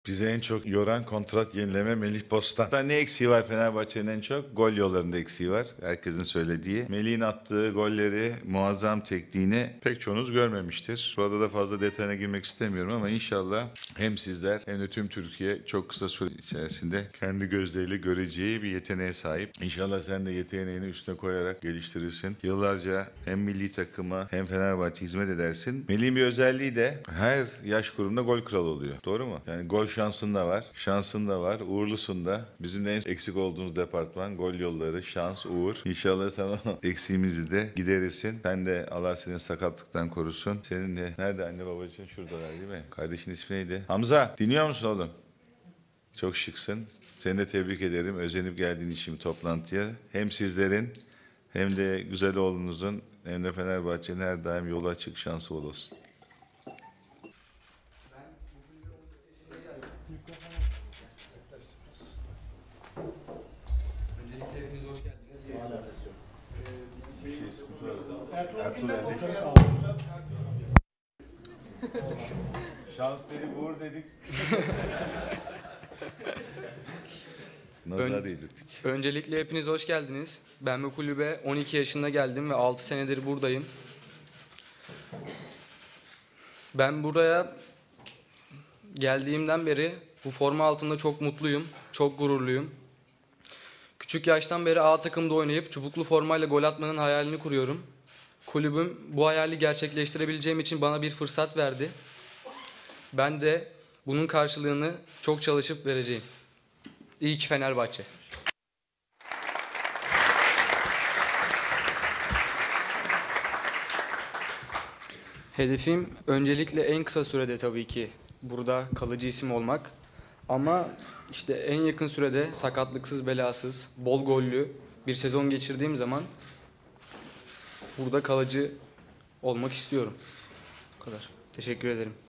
Bizi en çok yoran kontrat yenileme Melih Bostan. Ne eksiği var Fenerbahçe'nin en çok? Gol yollarında eksiği var. Herkesin söylediği. Melih'in attığı golleri, muazzam tekniğini pek çoğunuz görmemiştir. Burada da fazla detayına girmek istemiyorum ama inşallah hem sizler hem de tüm Türkiye çok kısa süre içerisinde kendi gözleriyle göreceği bir yeteneğe sahip. İnşallah sen de yeteneğini üstüne koyarak geliştirirsin. Yıllarca hem milli takıma hem Fenerbahçe hizmet edersin. Melih'in bir özelliği de her yaş grubunda gol kralı oluyor. Doğru mu? Yani gol şansın da var. Şansın da var. Uğurlusun da. Bizim de en eksik olduğumuz departman gol yolları, şans, uğur. İnşallah sen o eksiğimizi de giderirsin. Sen de Allah seni sakatlıktan korusun. Senin de nerede anne babacığın? Şuradalar değil mi? Kardeşin ismi neydi? Hamza, dinliyor musun oğlum? Çok şıksın. Seni de tebrik ederim. Özenip geldiğin için toplantıya. Hem sizlerin hem de güzel oğlunuzun hem de Fenerbahçe'nin her daim yolu açık, şansı bol olsun. Öncelikle hepiniz hoş geldiniz. Bir şey sıkıntı var. Ertuğrul Erdoğan. Şans dedik, uğur dedik. Nazar yedirdik. Öncelikle hepiniz hoş geldiniz. Ben bu kulübe 12 yaşında geldim ve 6 senedir buradayım. Ben buraya geldiğimden beri bu forma altında çok mutluyum, çok gururluyum. Küçük yaştan beri A takımda oynayıp çubuklu formayla gol atmanın hayalini kuruyorum. Kulübüm bu hayali gerçekleştirebileceğim için bana bir fırsat verdi. Ben de bunun karşılığını çok çalışıp vereceğim. İyi ki Fenerbahçe. Hedefim öncelikle en kısa sürede tabii ki burada kalıcı isim olmak. Ama işte en yakın sürede sakatlıksız, belasız, bol gollü bir sezon geçirdiğim zaman burada kalıcı olmak istiyorum. Bu kadar. Teşekkür ederim.